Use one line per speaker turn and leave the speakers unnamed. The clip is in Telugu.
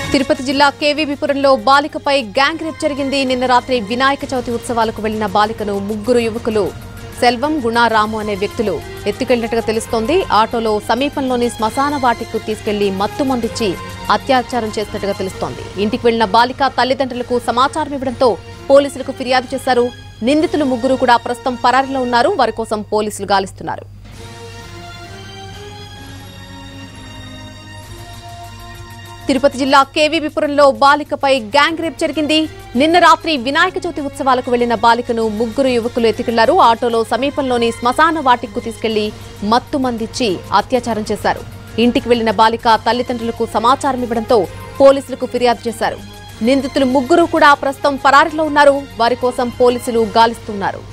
తిరుపతి జిల్లా కేవీబీపురంలో బాలికపై గ్యాంగ్ రేప్ జరిగింది. నిన్న రాత్రి వినాయక చవితి ఉత్సవాలకు వెళ్లిన బాలికను ముగ్గురు యువకులు సెల్వం, గుణ, రాము అనే వ్యక్తులు ఎత్తుకెళ్లినట్టుగా తెలుస్తోంది. ఆటోలో సమీపంలోని శ్మశాన వాటికి తీసుకెళ్లి మత్తు మందిచ్చి అత్యాచారం చేసినట్టుగా తెలుస్తోంది. ఇంటికి వెళ్లిన బాలిక తల్లిదండ్రులకు సమాచారం ఇవ్వడంతో పోలీసులకు ఫిర్యాదు చేశారు. నిందితులు ముగ్గురు కూడా ప్రస్తుతం పరారీలో ఉన్నారు. వారి కోసం పోలీసులు గాలిస్తున్నారు. తిరుపతి జిల్లా కేవీబీపురంలో బాలికపై గ్యాంగ్ రేప్ జరిగింది. నిన్న రాత్రి వినాయక చవితి ఉత్సవాలకు వెళ్లిన బాలికను ముగ్గురు యువకులు ఎత్తుకెళ్లారు. ఆటోలో సమీపంలోని శ్మశాన వాటికి తీసుకెళ్లి మత్తు మందిచ్చి అత్యాచారం చేశారు. ఇంటికి వెళ్లిన బాలిక తల్లిదండ్రులకు సమాచారం ఇవ్వడంతో పోలీసులకు ఫిర్యాదు చేశారు. నిందితులు ముగ్గురు కూడా ప్రస్తుతం పరారీలో ఉన్నారు. వారి కోసం పోలీసులు గాలిస్తున్నారు.